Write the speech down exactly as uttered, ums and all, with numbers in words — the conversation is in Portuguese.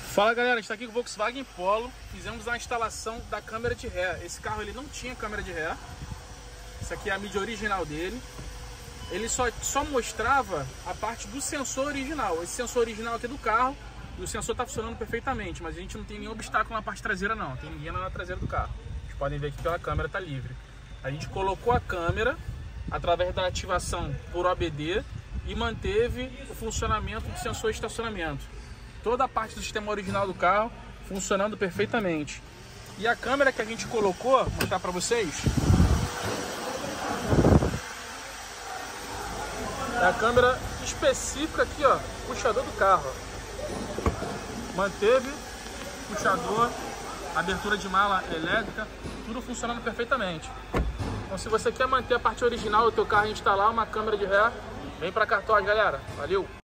Fala galera, a gente está aqui com o Volkswagen Polo. Fizemos a instalação da câmera de ré. Esse carro ele não tinha câmera de ré. Isso aqui é a mídia original dele. Ele só, só mostrava a parte do sensor original. Esse sensor original aqui é do carro. E o sensor está funcionando perfeitamente, mas a gente não tem nenhum obstáculo na parte traseira não. Não tem ninguém na traseira do carro. Vocês podem ver aqui pela câmera, está livre. A gente colocou a câmera através da ativação por O B D e manteve o funcionamento do sensor de estacionamento. Toda a parte do sistema original do carro funcionando perfeitamente. E a câmera que a gente colocou, vou mostrar para vocês, é a câmera específica aqui, ó, puxador do carro. Manteve puxador, abertura de mala elétrica, tudo funcionando perfeitamente. Então se você quer manter a parte original do teu carro e instalar uma câmera de ré, vem para Cartoz, galera. Valeu!